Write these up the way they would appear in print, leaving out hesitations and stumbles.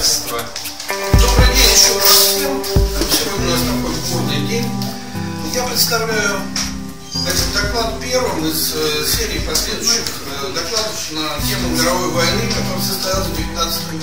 качества. Добрый день еще раз всем. Сегодня у нас такой бурный день. Я представляю этот доклад первым из серии последующих докладов на тему мировой войны, которая состоялась в XIX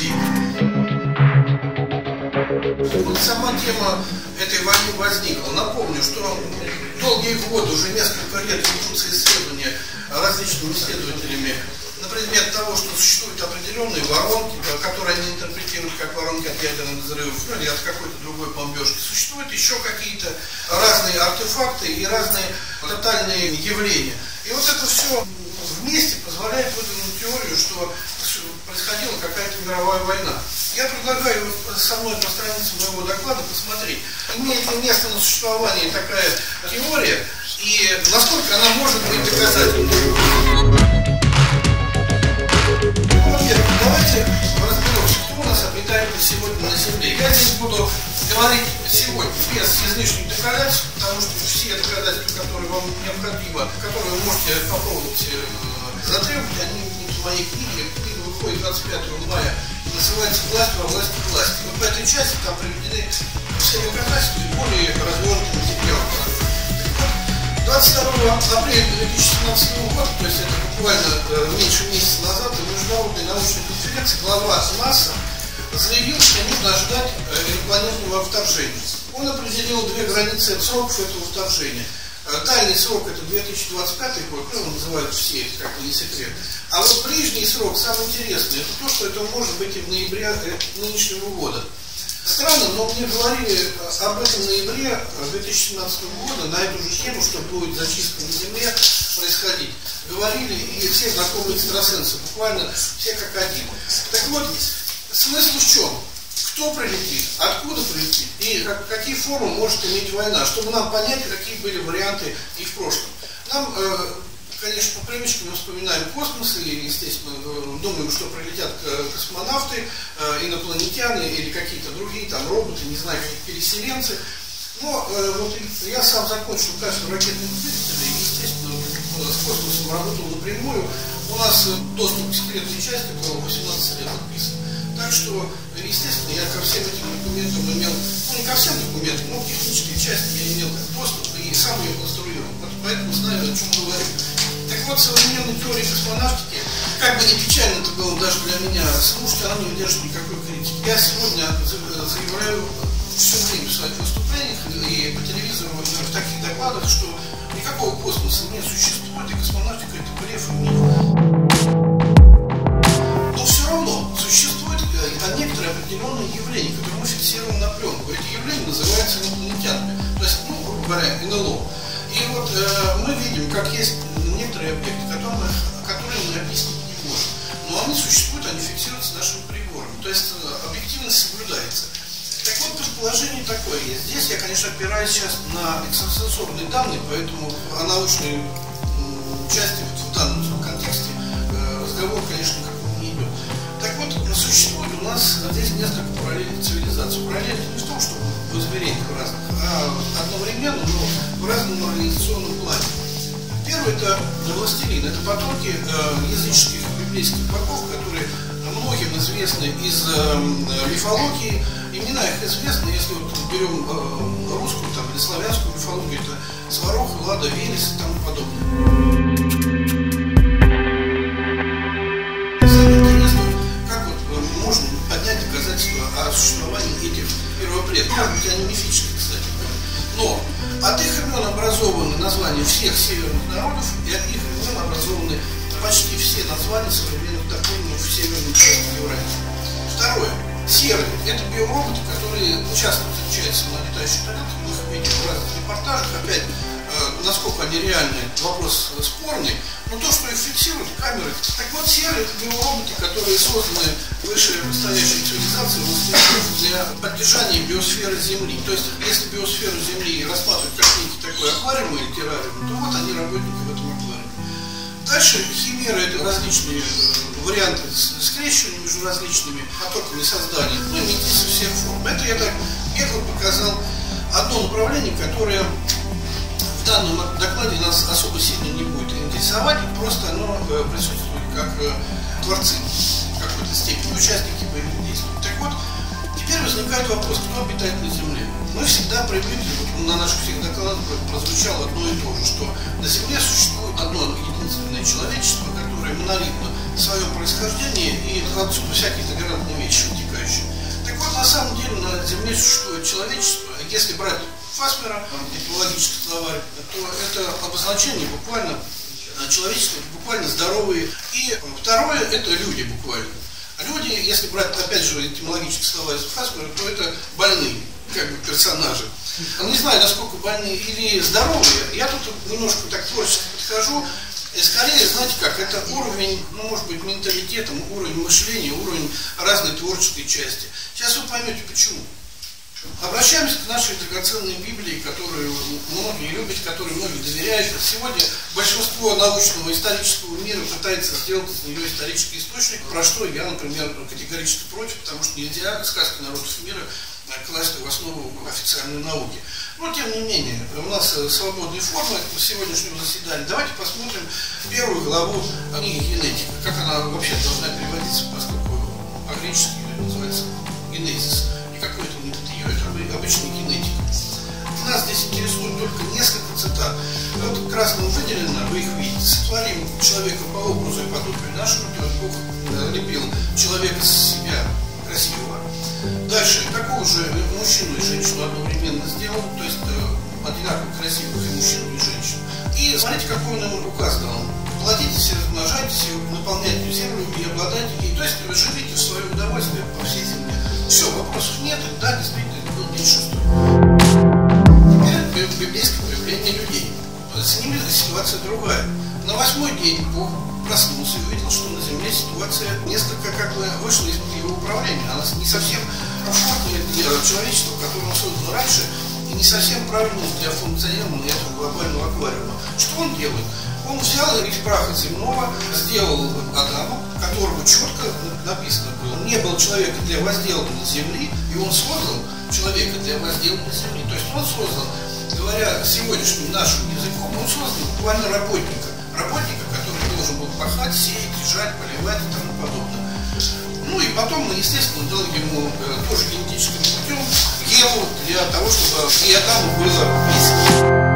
веке. Вот сама тема этой войны возникла. Напомню, что долгие годы, уже несколько лет ведутся исследования различными исследователями на предмет того, что существуют определенные воронки, которые они интерпретируют как воронки от ядерных взрывов или от какой-то другой бомбежки. Существуют еще какие-то разные артефакты и разные тотальные явления. И вот это все вместе позволяет выдвинуть теорию, что происходила какая-то мировая война. Я предлагаю со мной по странице моего доклада посмотреть, имеет ли место на существование такая теория и насколько она может быть доказательной. Давайте разберемся, кто у нас обитает сегодня на Земле. Я здесь буду говорить сегодня без излишних доказательств, потому что все доказательства, которые вам необходимы, которые вы можете попробовать затребовать, они в моей книге. Книга выходит 25 мая, называется «Власть во власти власти». Вот в этой части там приведены все доказательства и более развернутый материал. 22 апреля 2017 года, то есть это буквально меньше месяца назад, на международной научной конференции глава НАСА заявил, что нужно ожидать инопланетного вторжения. Он определил две границы сроков этого вторжения. Дальний срок это 2025 год, ну, его называют все, это как бы не секрет. А вот ближний срок, самый интересный, это то, что это может быть и в ноябре нынешнего года. Странно, но мне говорили об этом в ноябре 2017 года, на эту же тему, что будет зачистка на Земле происходить. Говорили и все знакомые экстрасенсы, буквально все как один. Так вот, смысл в чем? Кто прилетит, откуда прилетит и какие формы может иметь война, чтобы нам понять, какие были варианты и в прошлом. Нам, конечно, по привычке мы вспоминаем космос и, естественно, думаем, что прилетят космонавты, инопланетяне или какие-то другие, там, роботы, не знаю, какие переселенцы. Но вот я сам закончил кафедру ракетных двигателей и, естественно, с космосом работал напрямую. У нас доступ к секретной части около 18 лет подписан. Так что, естественно, я ко всем этим документам имел, ну не ко всем документам, но к технической части я имел доступ и сам ее конструировал. Поэтому знаю, о чем говорю. Так вот, современной теории космонавтики, как бы не печально это было даже для меня слушать, она не выдержит никакой критики. Я сегодня заявляю все время в своих выступлениях и по телевизору в таких докладах, что никакого космоса не существует, и космонавтика это блеф и миф. Но все равно существует некоторые определенные явления, которые мы фиксируем на пленку. Эти явления называются инопланетянами, то есть, ну, грубо говоря, НЛО. И вот мы видим, как есть некоторые объекты, которые мы объяснить не можем. Но они существуют, они фиксируются нашим прибором. То есть объективность соблюдается. Так вот, предположение такое есть. Здесь я, конечно, опираюсь сейчас на экстрасенсорные данные, поэтому о научной части в данном контексте разговор, конечно, не идет. Так вот, существует у нас здесь несколько параллельных цивилизаций. Параллельных не в том, что в измерениях разных, а одновременно, но в разном организационном плане. Первый это властелин, это потомки языческих библейских богов, которые многим известны из мифологии. Имена их известны, если вот берем русскую там, или славянскую мифологию, это Сварог, Лада, Велес и тому подобное. Можно поднять доказательства о существовании этих первопредков. Может быть, они мифические, кстати. Но от их имен образованы названия всех северных народов, и от их имен образованы почти все названия современных топонимов в северной части Евразии. Второе. Серые. Это биороботы, которые часто встречаются на летающих тарелках, мы их видим в разных репортажах. Опять, насколько они реальны, вопрос спорный. Но то, что их фиксируют камеры. Так вот, серые это биороботы, которые созданы вышестоящей цивилизацией для поддержания биосферы Земли. То есть, если биосферу Земли рассматривать как некий такой аквариум или террариум, то вот они работники в этом аквариуме. Дальше химеры это различные варианты скрещивания между различными потоками создания, ну, имитируют всех форм. Это я так бегло показал одно направление, которое в данном докладе нас особо сильно не будет интересовать, просто оно присутствует как творцы в какой-то степени, участники боевых действий. Так вот, возникает вопрос, кто обитает на Земле? Мы всегда привыкли, вот на наших всех докладах прозвучало одно и то же, что на Земле существует одно единственное человечество, которое монолитно в своем происхождении и отсюда всякие толерантные вещи вытекающие. Так вот, на самом деле на Земле существует человечество. Если брать Фасмера, этимологический словарь, то это обозначение буквально человечество, буквально здоровые. И второе, это люди буквально. Люди, если брать, опять же, этимологический словарь Фасмера, то это больные, как бы персонажи. Не знаю, насколько больные или здоровые. Я тут немножко так творчески подхожу. И скорее, знаете как, это уровень, ну, может быть, менталитета, уровень мышления, уровень разной творческой части. Сейчас вы поймете, почему. Обращаемся к нашей драгоценной Библии, которую многие любят, которой многие доверяют. Сегодня большинство научного и исторического мира пытается сделать из нее исторический источник, про что я, например, категорически против, потому что нельзя сказки народов мира класть в основу официальной науки. Но, тем не менее, у нас свободные формы сегодняшнего заседания. Давайте посмотрим первую главу книги «Генетика». Как она вообще должна переводиться, поскольку по-гречески называется «генезис». И какой это не ее, это обычный генетика. Нас здесь интересует только несколько цитат. Вот красным выделено, вы их видите. Сотворим человека по образу и подобию нашему, то есть Бог лепил человека с себя красивого. Дальше, такого же мужчину и женщину одновременно сделал, то есть одинаково красивых и мужчин, и женщин. И смотрите, какой он им указ дал. Плодитесь, размножайтесь, наполняйте землю и обладайте ей. То есть живите в свое удовольствие по всей земле. Все, вопросов нет, да, действительно, это был день шестой. Теперь библейское появление людей. С ними ситуация другая. На 8-й день Бог проснулся и увидел, что на земле ситуация несколько как бы вышла из его управления. Она не совсем комфортная для человечества, которое он создал раньше, и не совсем правильная для функционирования этого глобального аквариума. Что он делает? Он взял из праха земного, сделал Адама, которого четко написано было, не было человека для возделывания земли, и он создал человека для возделывания земли. То есть он создал, говоря сегодняшним нашим языком, он создал буквально работника, который должен был пахать, сеять, жать, поливать и тому подобное. Ну и потом, естественно, дал ему тоже генетическим путем Еву для того, чтобы и Адаму было близко.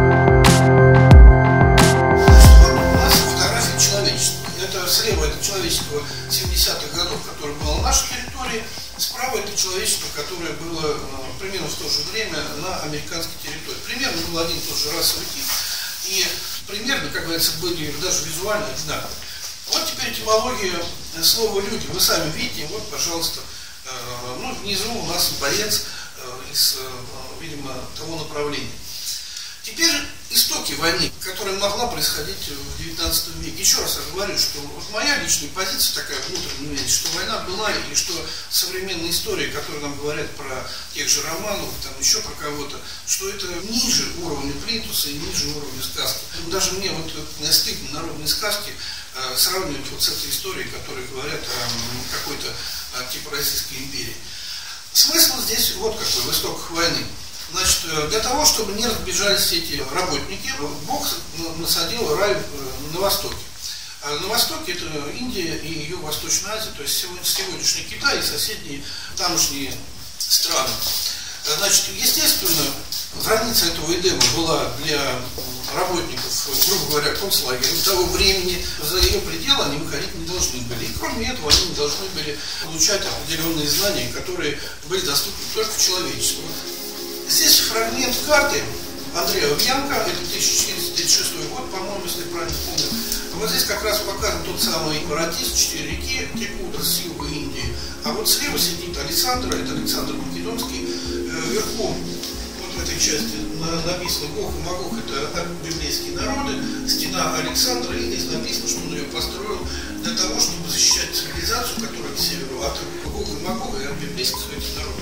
Слева это человечество 70-х годов, которое было на нашей территории, справа это человечество, которое было примерно в то же время на американской территории. Примерно был один и тот же расовый тип, и примерно, как говорится, были даже визуально одинаковые. Вот теперь этимология слова «люди». Вы сами видите, вот, пожалуйста, ну, внизу у нас боец из, видимо, того направления. Теперь истоки войны, которая могла происходить в 19 веке. Еще раз я говорю, что вот моя личная позиция такая внутренняя, что война была, и что современная история, которые нам говорят про тех же Романовых, там еще про кого-то, что это ниже уровня плинтуса и ниже уровня сказки. Даже мне вот стыдно народные сказки сравнивать вот с этой историей, которые говорят о какой-то типа Российской империи. Смысл здесь вот какой, в истоках войны. Значит, для того, чтобы не разбежались эти работники, Бог насадил рай на востоке. А на востоке это Индия и Юго-Восточная Азия, то есть сегодняшний Китай и соседние тамошние страны. Значит, естественно, граница этого Эдема была для работников, грубо говоря, концлагеря того времени. За ее пределы они выходить не должны были. И кроме этого, они не должны были получать определенные знания, которые были доступны только человечеству. Здесь фрагмент карты Андреа Бьянко, это 1436 год, по-моему, если правильно помню. Вот здесь как раз показан тот самый Баратис, 4 реки текут из Силвы Индии. А вот слева сидит Александр, это Александр Македонский, верхом, вот в этой части написано Гог и Магог, это библейские народы, стена Александра, и здесь написано, что он ее построил для того, чтобы защищать цивилизацию, которая к северу от Гога и Магога и от библейских этих народов.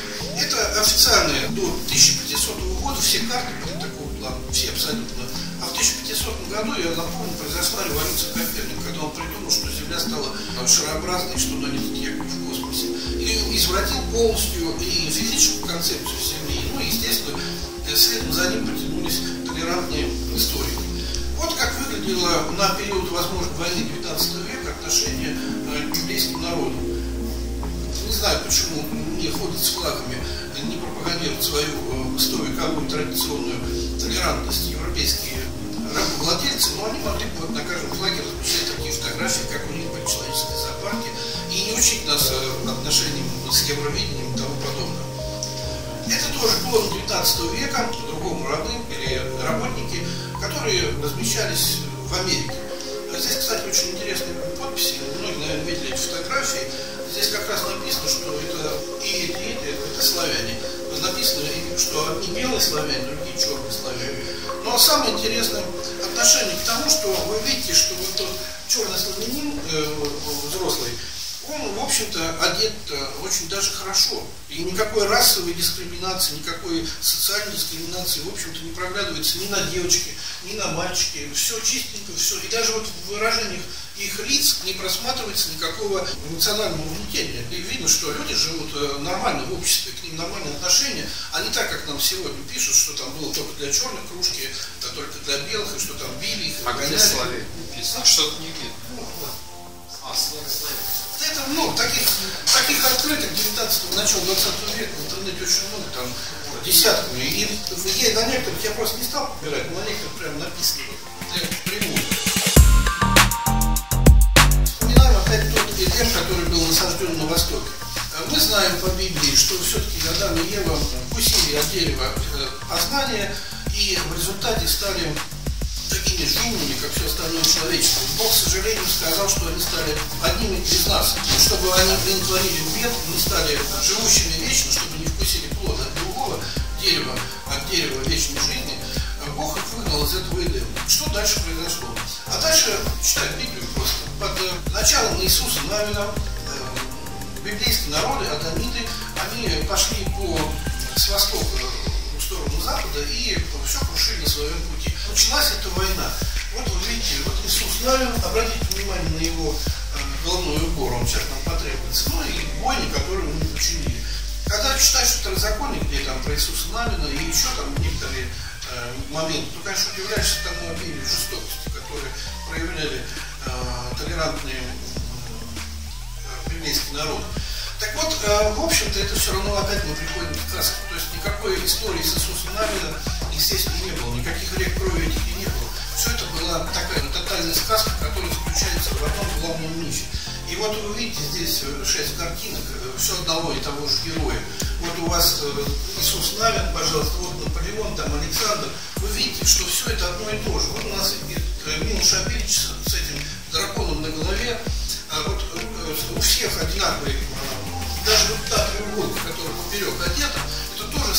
Это официальные до 1500 года все карты были такого плана, все абсолютно. А в 1500 году, я напомню, произошла революция Коперника, когда он придумал, что Земля стала шарообразной, что она летит якобы в космосе. И извратил полностью и физическую концепцию Земли, ну и, естественно, следом за ним потянулись толерантные истории. Вот как выглядело на период, возможно, войны 19 века отношение к библейским народам. Не знаю почему, не ходят с флагами, не пропагандируют свою 100-вековую традиционную толерантность европейские рабовладельцы, но они могли бы вот на каждом флаге размещать такие фотографии, как у них были в человеческой зоопарке, и не учить нас отношениям с евровидением и тому подобное. Это тоже клон 19 века, по-другому рабы или работники, которые размещались в Америке. Здесь, кстати, очень интересные подписи, многие, наверное, видели эти фотографии. Здесь как раз написано, что это и это славяне. Написано, что одни белые славяне, другие черные славяне. Но самое интересное отношение к тому, что вы видите, что вот тот черный славянин, взрослый, он, в общем-то, одет очень даже хорошо. И никакой расовой дискриминации, никакой социальной дискриминации, в общем-то, не проглядывается ни на девочке, ни на мальчике. Все чистенько, все. И даже вот в выражениях их лиц не просматривается никакого эмоционального угнетения. И видно, что люди живут нормально в обществе, к ним нормальные отношения, а не так, как нам сегодня пишут, что там было только для черных кружки, а только для белых, и что там били их. А где славяне? Что-то не видно. Это, таких открыток 19-го, начала 20 века в интернете очень много, там десятками. И я на некоторых я просто не стал подбирать, но на некоторых прям написано прямую. Вспоминаем опять тот Эдем, который был насажден на Востоке. Мы знаем по Библии, что все-таки Адам и Ева вкусили от дерева познания и в результате стали такими же умными, как все остальное человечество. Бог, к сожалению, сказал, что они стали одними из нас. Чтобы они не творили бед, не стали живущими вечно, чтобы не вкусили плода от другого дерева, от дерева вечной жизни, Бог их выгнал из этого Эдема. Что дальше произошло? А дальше, читать Библию просто. Под началом Иисуса Навина библейские народы, адамиты, они пошли с востока в сторону запада и все крушили на своем пути. Началась эта война. Вот вы видите, вот Иисус Навин, обратите внимание на его головной убор, он сейчас нам потребуется, ну и бойни, которые мы учинили. Когда читаешь Второзаконие, где там про Иисуса Навина и еще там некоторые моменты, то, конечно, удивляешься тому обилию жестокости, которые проявляли толерантные библейские народы. Так вот, в общем-то, это все равно опять мы приходим к сказке. То есть никакой истории с Иисусом Навином, естественно, не было, никаких рек крови этих не было. Все это была такая тотальная сказка, которая заключается в одном главном мифе. И вот вы видите здесь 6 картинок, все одного и того же героя. Вот у вас Иисус Навин, пожалуйста, вот Наполеон, там Александр. Вы видите, что все это одно и то же. Вот у нас Милош Абельевич с этим драконом на голове. Вот у всех одинаковые, даже вот та треуголка, которая поперек одета, это тоже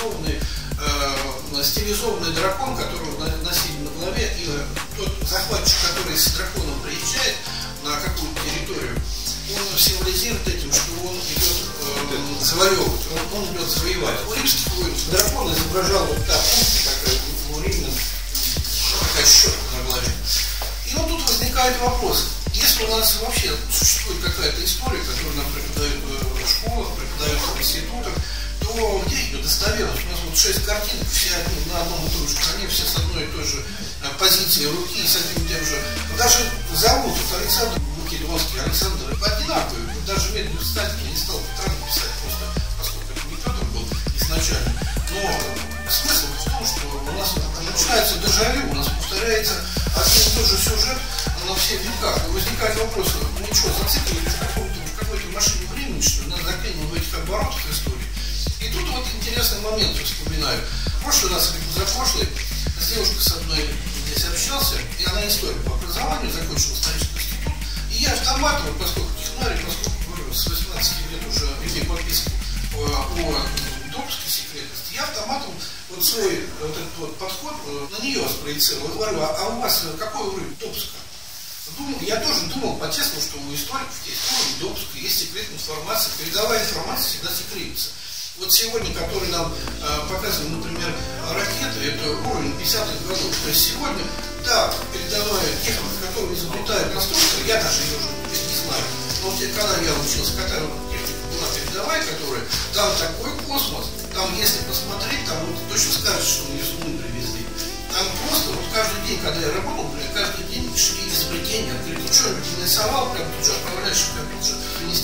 стилизованный дракон, которого носили на голове, и тот захватчик, который с драконом приезжает на какую-то территорию, он символизирует этим, что он идет завоевывать, он идет завоевать. У римских воинов дракон изображал вот та пушка, такая у римлян, такая щетка на голове. И вот тут возникает вопрос. Если у нас вообще существует какая-то история, которую нам преподают в школах, преподают в институтах, то где ее достоверность? У нас вот 6 картинок, все на одном и том же коне, все с одной и той же позиции руки, с одним и тем же. Даже зовут Александр Македонский, Александр одинаковый. Даже медленно встать я не стал Петра написать, просто поскольку это не Петр был изначально. Но смысл в том, что у нас начинается дежавю, у нас повторяется один и тот же сюжет на всех веках. И возникает вопрос, ну ничего, зациклились в какой-то машине времени, что ли, нас заклинило в этих оборотах истории. И тут вот интересный момент, я вспоминаю. Прошлый раз, или позапрошлый, с девушкой с одной здесь общался, и она историк по образованию, закончила исторический институт. И я автоматом, поскольку технарий, поскольку говорю, с 18 лет уже имею подписку о допуске секретности, я автоматом вот свой вот этот вот подход на нее спроецировал. Говорю, а у вас какой уровень допуска? Я тоже думал по-честному, что у историков есть уровень допуска, есть секретная информация, передовая информация всегда секретится. Вот сегодня, который нам показывают, например, ракеты, это уровень 50-х годов. То есть сегодня, да, передовая техника, которую изобретают конструкторы, я даже ее уже не знаю. Но вот когда я учился, когда техника была передовая, которая, там такой космос, там если посмотреть, там вот точно скажешь, что мы ее с Луны привезли. Там просто вот каждый день, когда я работал, каждый день шли изобретения, открыли, что-нибудь нарисовал, прям тут же отправляешь в компьютер Министерства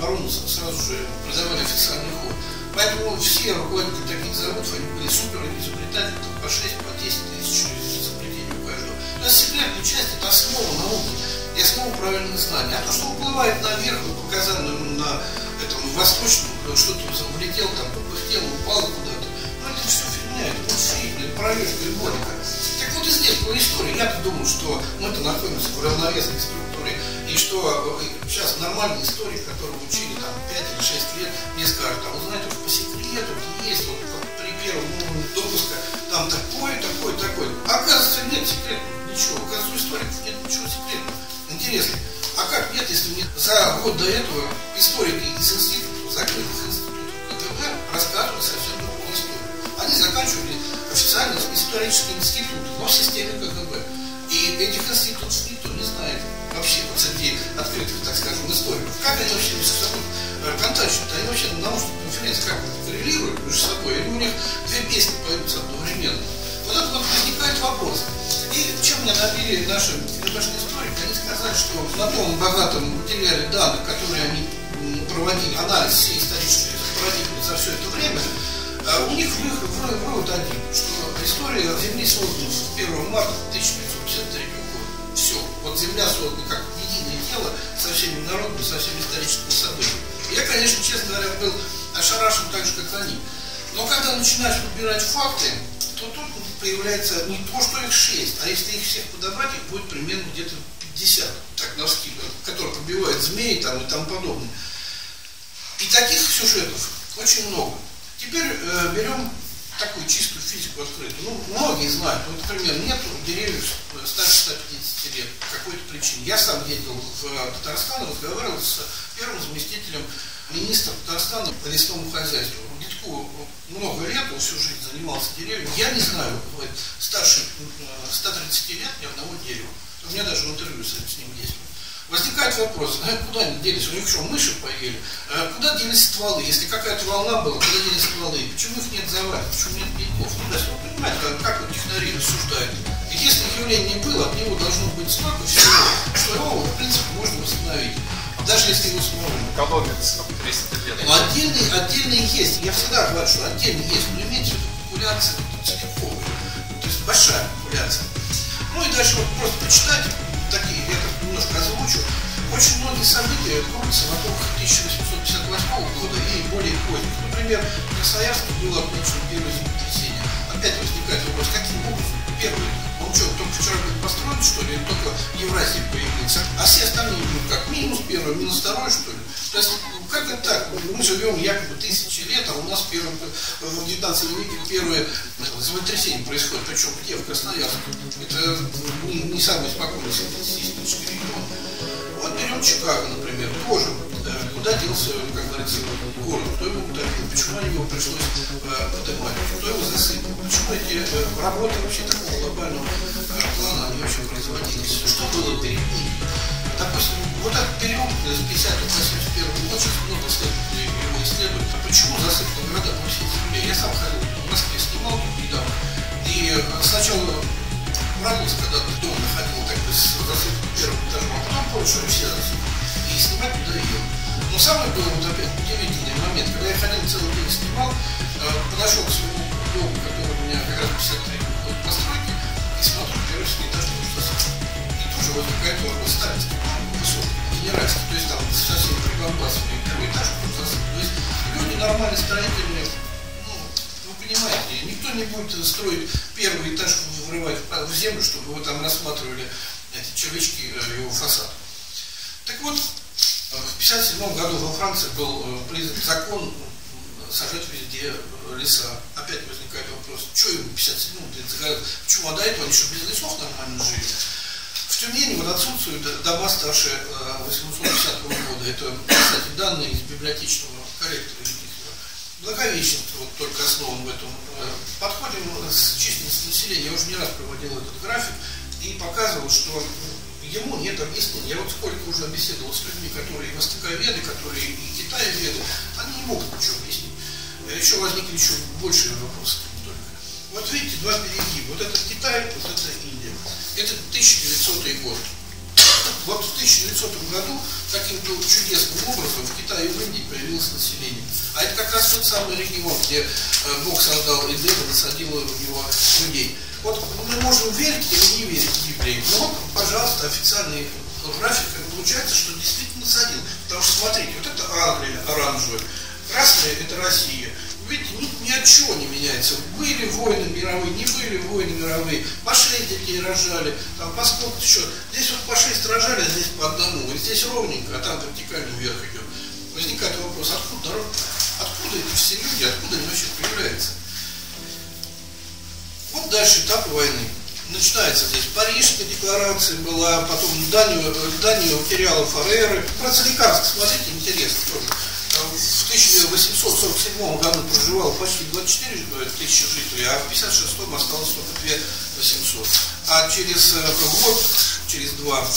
оборону сразу же продавали официальный ход. Поэтому все руководители таких заводов, они были супер изобретатели, по 6, по 10 тысяч изобретений у каждого. То есть секретная часть – это основа науки и основа правильных знаний. А то, что уплывает наверх, показано на этом восточном, что-то влетел, там, попыхтел, упал куда-то, ну это все фигня, это мультфильм, это проверка и горько. Так вот и здесь по истории. Я-то думал, что мы-то находимся в равновесной структуре, и что сейчас нормальный историк, которого учили там 5 или 6 лет, мне скажет, а вы знаете, вот по секрету есть, вот при первом допуске там такое. Оказывается, нет секретного ничего. Оказывается, у историков нет ничего секретного. Интересно, а как нет, если мне за год до этого историки из институтов, закрытых институтов КГБ рассказывали совсем другую историю. Они заканчивали официально исторический институт, но в системе КГБ. И этих институтов никто не знает вообще, вот среди открытых, так скажем, историков. Как они вообще между собой контактируют? Они вообще на научных конференциях как коррелируют между собой, или у них две песни поются одновременно. Вот это вот возникает вопрос. И чем меня добили наши КГБшные историки, они сказали, что на том богатом материале данных, которые они проводили, анализ всей исторической парадигмы за все это время, у них вывод один, что история Земли создана 1 марта 1953 года. Все. Вот Земля создана как единое тело со всеми народами, со всеми историческими событиями. Я, конечно, честно говоря, был ошарашен так же, как они. Но когда начинаешь подбирать факты, то тут появляется не то, что их 6, а если их всех подобрать, их будет примерно где-то 50, так навскидку, которые побивают змеи там, и тому подобное. И таких сюжетов очень много. Теперь берем такую чистую физику открытую. Ну, многие знают, ну, например, нет деревьев старше 150 лет по какой-то причине. Я сам ездил в Татарстан, разговаривал с первым заместителем министра Татарстана по лесному хозяйству. Дедку много лет, он всю жизнь занимался деревьями. Я не знаю, старше 130 лет ни одного дерева. У меня даже интервью с ним есть. Возникает вопрос, куда они делись? У них что, мыши поели? Куда делись стволы? Если какая-то волна была, куда делись стволы? Почему их нет завален? Почему нет пеньков? Ну, да, вы понимаете, как вот технари рассуждают. И если явление было, от него должно быть столько всего, что его, в принципе, можно восстановить. Даже если его самого. Экономится 300 лет. Но отдельные есть. Я всегда говорю, что отдельные есть. Но имеется в виду популяция целиковая. То есть большая популяция. Ну и дальше вот просто почитайте такие, я так немножко озвучу. Очень многие события крутятся вокруг 1858 года и более поздних. Например, в Красноярске было отмечено первое землетрясение. Опять возникает вопрос, каким образом первый? Он что, только вчера был построен, что ли, только в Евразии появился? А все остальные, как минус первый, минус второй, что ли? То есть, как это так? Мы живем якобы тысячи лет, а у нас в 19 веке первое землетрясение происходит. Причем где? В Красноярске. Это не самый спокойный сейсмический регион. Вот берем Чикаго, например, тоже. Куда делся, как говорится, город, кто его утопил, почему на него пришлось поднимать, кто его засыпал, почему эти работы вообще такого глобального плана они вообще производились, что было перед ними. Допустим, вот этот период с 50 по 81 год, очень много исследователей его исследуют, почему засыпаны города по всей земле. Я сам ходил в Москве, снимал тут недавно, и сначала радовался, когда дом находил так бы с засыпанным первым этажом, а потом понял, что все засыпаны, и снимать туда ел. Но самый был вот опять удивительный момент, когда я ходил целый день снимал, подошел к своему дому, который у меня как раз 53 год постройки, и смотрю, первый этаж тоже засыпан. И тоже возникает вопрос, сталинский дом высокий, генеральский, то есть там совсем прибамбасовый первый этаж тоже засыпан. То есть люди нормально строительные, ну, вы понимаете, никто не будет строить первый этаж, врывать в землю, чтобы вы там рассматривали эти червячки его фасада. Так вот, в 1957 году во Франции был принят закон сажать везде леса. Опять возникает вопрос, что им в 1957-м загорелось? Почему? А до этого они что, без лесов нормально жили? В Тюмени вот отсутствуют дома старше 850 года. Это, кстати, данные из библиотечного корректора. Благовещенство вот только основан в этом. Подходим с численностью населения. Я уже не раз проводил этот график и показывал, что ему нет объяснения. Я вот сколько уже беседовал с людьми, которые и востоковеды, которые и китаеведы, они не могут ничего объяснить. Еще возникли еще большие вопросы. Вот видите, два перегиба. Вот это Китай, вот это Индия. Это 1900 год. Вот в 1900 году каким-то чудесным образом в Китае и в Индии появилось население. А это как раз тот самый регион, где Бог создал Эдем и насадил в него людей. Вот мы можем верить или не верить в Библию, но вот, пожалуйста, официальный график, получается, что действительно насадил. Потому что, смотрите, вот это Англия оранжевая, красная – это Россия. Видите, ни от чего не меняется. Были войны мировые, не были войны мировые, по 6 детей рожали, там по сколько еще. Здесь вот по 6 рожали, а здесь по одному. И здесь ровненько, а там вертикально вверх идет. Возникает вопрос, откуда эти все люди, откуда они вообще появляются? Вот дальше этапы войны. Начинается здесь Парижская декларация была, потом Данию теряла Фареры. Про Соликарск, смотрите, интересно тоже. В 1847 году проживало почти 24 тысячи жителей, а в 1956 осталось только 2800. А через год, через два,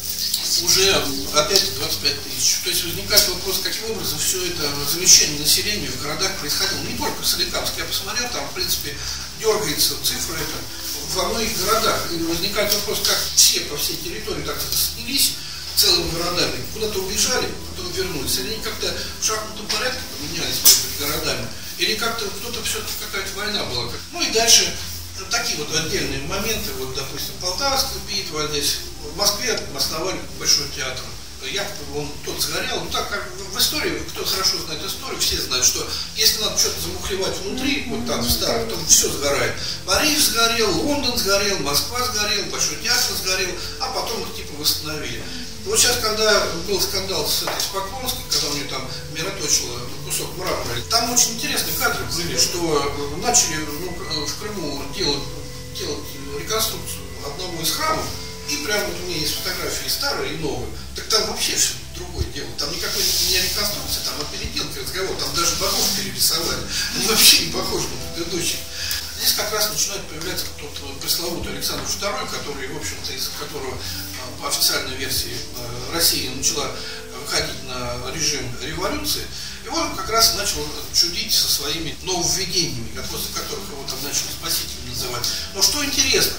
уже опять 25 тысяч. То есть возникает вопрос, каким образом все это замещение населения в городах происходило. Не только в Соликамске, я посмотрел, там в принципе дергается цифра это во многих городах. И возникает вопрос, как все по всей территории так снялись целыми городами, куда-то убежали, потом вернулись. Или они как-то в шахматном порядке поменялись между городами, или как-то кто-то все-таки какая-то война была. Ну и дальше такие вот отдельные моменты, вот допустим Полтавская битва, здесь в Москве основали Большой театр. Якобы он тот сгорел, ну так как в истории, кто хорошо знает историю, все знают, что если надо что-то замухлевать внутри, вот там в старых, то все сгорает. Париж сгорел, Лондон сгорел, Москва сгорел, Большой театр сгорел, а потом их типа восстановили. Вот сейчас, когда был скандал с Поклонской, когда у нее там мироточило кусок мрамора, там очень интересные кадры были, что начали в Крыму делать реконструкцию одного из храмов, и прямо вот у меня есть фотографии старые и новые, так там вообще все другое дело. Там никакой не реконструкции, там переделки, разговор, там даже богов перерисовали. Они вообще не похожи на предыдущих. Здесь как раз начинает появляться тот пресловутый Александр II, который, в общем-то, из которого по официальной версии Россия начала выходить на режим революции. И он как раз начал чудить со своими нововведениями, после которых его там начали спасителем называть. Но что интересно,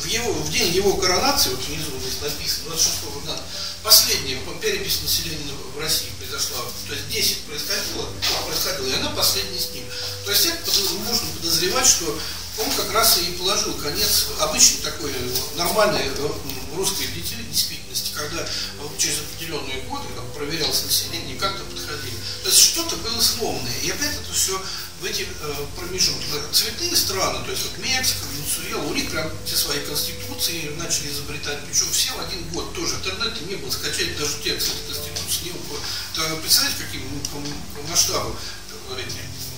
в день его коронации, вот внизу здесь написано, 26-го года, последняя перепись населения в России произошла, то есть 10 происходило, и она последняя с ним. То есть это можно подозревать, что он как раз и положил конец обычной такой нормальной русской действительности, когда через определенные годы там проверялось население и как-то подходили. То есть что-то было сломанное. И опять это все в эти промежутки. Цветные страны, то есть вот Мексика, Венесуэла, у них прям все свои конституции начали изобретать, причем все в один год тоже. Интернета не было, скачать даже текст этой конституции не было. Представляете, каким масштабом эти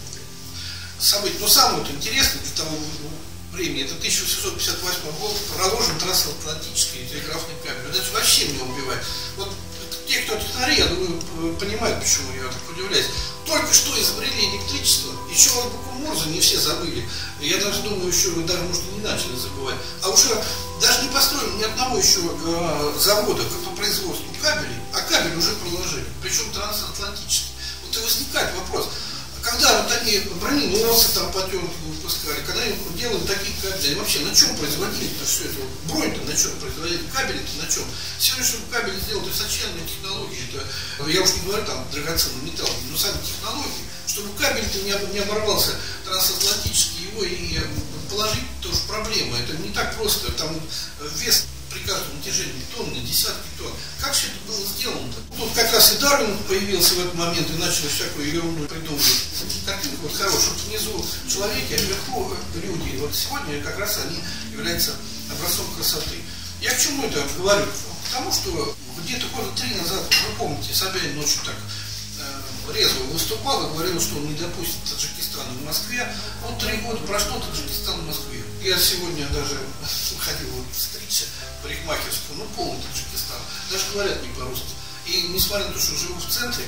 события. Но самое интересное для того времени, это 1858 год, проложен трансатлантический телеграфный кабель. Это вообще меня убивает. Вот те, кто технари, я думаю, понимают, почему я так удивляюсь. Только что изобрели электричество, еще азбуку Морзе не все забыли. Я даже думаю, еще даже, может, и не начали забывать. А уже даже не построили ни одного еще завода по производству кабелей, а кабель уже проложили, причем трансатлантический. Вот и возникает вопрос. Когда вот они броненосцы там потемки выпускали, когда они делали такие кабели, они вообще на чем производили-то все это? Бронь-то на чем производили? Кабели-то на чем? Сегодня, чтобы кабель сделать, высоченные технологии, это, я уж не говорю там драгоценный металл, но сами технологии, чтобы кабель-то не оборвался трансатлантический, его и положить тоже проблема. Это не так просто, там вес при каждом натяжении тонны, десятки тонн. Как все это было сделано-то? Тут как раз и Дарвин появился в этот момент и начал всякую ерунду придумывать. Картинка вот хорошая. Вот внизу человеки, а вверху люди. Вот сегодня как раз они являются образцом красоты. Я к чему это говорю? Потому что где-то года 3 назад, вы помните, Собянин ночью так резво выступал и говорил, что он не допустит Таджикистана в Москве. Вот 3 года прошло, Таджикистан в Москве. Я сегодня даже ходил стричься парикмахерскую, ну полный Таджикистан. Даже говорят не по-русски. И несмотря на то, что живу в центре,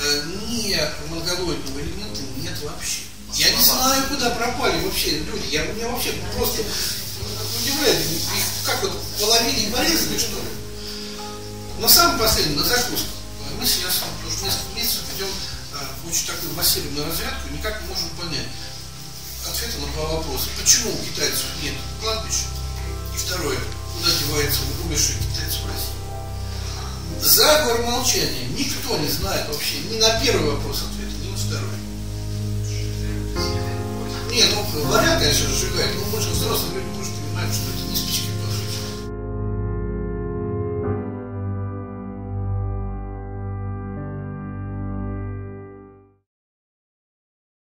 ни монголоидного элемента нет вообще. Я не знаю, куда пропали вообще люди. Меня вообще просто удивляет, их как вот половили и порезали, что ли. Но самое последнее, на закуску. Мы сейчас уже несколько месяцев ведем очень такую массированную разведку и никак не можем понять ответа на 2 вопроса. Почему у китайцев нет кладбища? И второе, куда деваются умершие китайцы в России? Заговор молчания. Никто не знает вообще. Ни на первый вопрос ответа, ни на второй. Не, ну, варят, конечно, сжигать. Но мы же взрослые люди, может, понимаем, что это не спички